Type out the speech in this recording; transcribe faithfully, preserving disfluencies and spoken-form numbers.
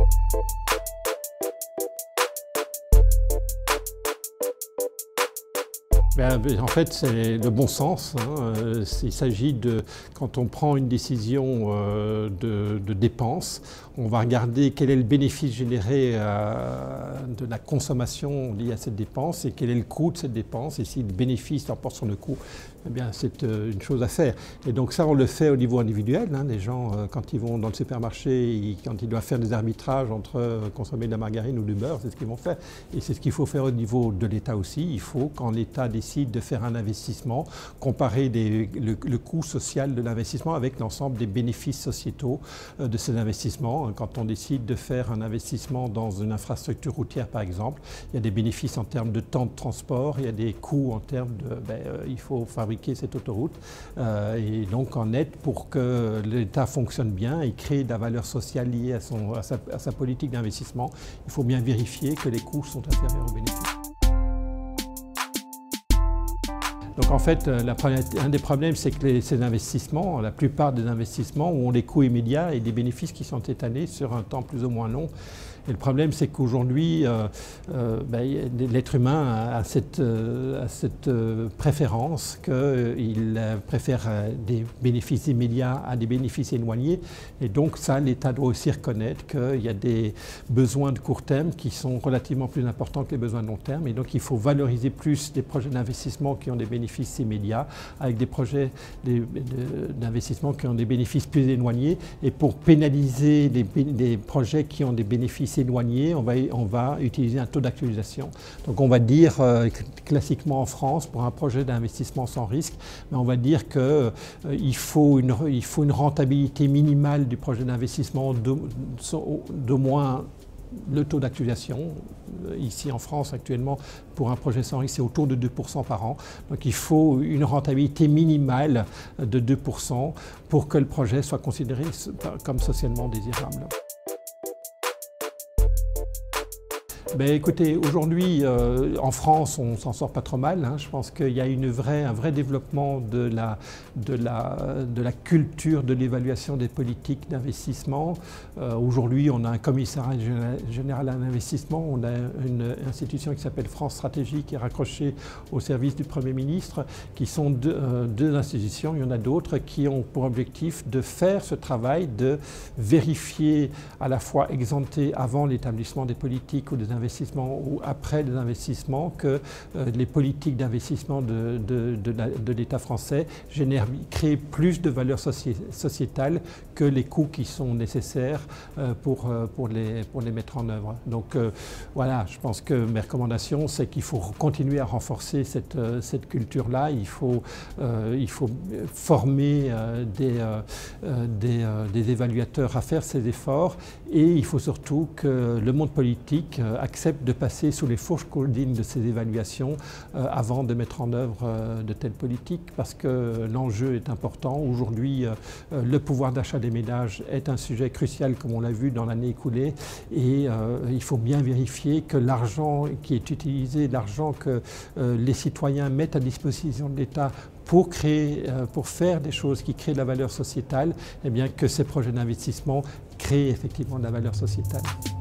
En fait, c'est le bon sens. Hein. Il s'agit de, quand on prend une décision de, de dépense, on va regarder quel est le bénéfice généré de la consommation liée à cette dépense et quel est le coût de cette dépense. Et si le bénéfice l'emporte sur le coût, eh bien, c'est une chose à faire. Et donc ça, on le fait au niveau individuel. Hein. Les gens, quand ils vont dans le supermarché, ils, quand ils doivent faire des arbitrages entre consommer de la margarine ou du beurre, c'est ce qu'ils vont faire. Et c'est ce qu'il faut faire au niveau de l'État aussi. Il faut, quand l'État décide de faire un investissement, comparer des, le, le coût social de l'investissement avec l'ensemble des bénéfices sociétaux de ces investissements. Quand on décide de faire un investissement dans une infrastructure routière, par exemple, il y a des bénéfices en termes de temps de transport, il y a des coûts en termes de... Ben, euh, il faut fabriquer cette autoroute. Euh, et donc, en net, pour que l'État fonctionne bien et crée de la valeur sociale liée à, son, à, sa, à sa politique d'investissement, il faut bien vérifier que les coûts sont inférieurs aux bénéfices. Donc en fait, la, un des problèmes, c'est que les, ces investissements, la plupart des investissements ont des coûts immédiats et des bénéfices qui sont étalés sur un temps plus ou moins long. Et le problème, c'est qu'aujourd'hui, euh, euh, ben, l'être humain a cette, euh, a cette euh, préférence qu'il euh, préfère euh, des bénéfices immédiats à des bénéfices éloignés. Et donc ça, l'État doit aussi reconnaître qu'il y a des besoins de court terme qui sont relativement plus importants que les besoins de long terme. Et donc il faut valoriser plus des projets d'investissement qui ont des bénéfices immédiats avec des projets d'investissement qui ont des bénéfices plus éloignés. Et pour pénaliser les, les projets qui ont des bénéfices éloignés, on va, on va utiliser un taux d'actualisation. Donc on va dire, euh, classiquement en France, pour un projet d'investissement sans risque, mais on va dire qu'il euh, faut, il faut une rentabilité minimale du projet d'investissement d'au moins le taux d'actualisation. Ici en France actuellement, pour un projet sans risque, c'est autour de deux pour cent par an. Donc il faut une rentabilité minimale de deux pour cent pour que le projet soit considéré comme socialement désirable. Ben, écoutez, aujourd'hui, euh, en France, on ne s'en sort pas trop mal. Hein. Je pense qu'il y a une vraie, un vrai développement de la, de la, de la culture de l'évaluation des politiques d'investissement. Euh, aujourd'hui, on a un commissariat général à l'investissement, on a une institution qui s'appelle France Stratégie qui est raccrochée au service du Premier ministre, qui sont deux, euh, deux institutions, il y en a d'autres, qui ont pour objectif de faire ce travail, de vérifier à la fois exempté avant l'établissement des politiques ou des investissements ou après les investissements que euh, les politiques d'investissement de, de, de, de l'État français génèrent, créent plus de valeur soci sociétale que les coûts qui sont nécessaires euh, pour, euh, pour, les, pour les mettre en œuvre. Donc euh, voilà, je pense que mes recommandations, c'est qu'il faut continuer à renforcer cette, euh, cette culture-là. Il faut, euh, il faut former euh, des, euh, des, euh, des évaluateurs à faire ces efforts et il faut surtout que le monde politique euh, accepte de passer sous les fourches caudines de ces évaluations euh, avant de mettre en œuvre euh, de telles politiques parce que l'enjeu est important. Aujourd'hui, euh, le pouvoir d'achat des ménages est un sujet crucial comme on l'a vu dans l'année écoulée et euh, il faut bien vérifier que l'argent qui est utilisé, l'argent que euh, les citoyens mettent à disposition de l'État pour créer, euh, pour faire des choses qui créent de la valeur sociétale, eh bien que ces projets d'investissement créent effectivement de la valeur sociétale.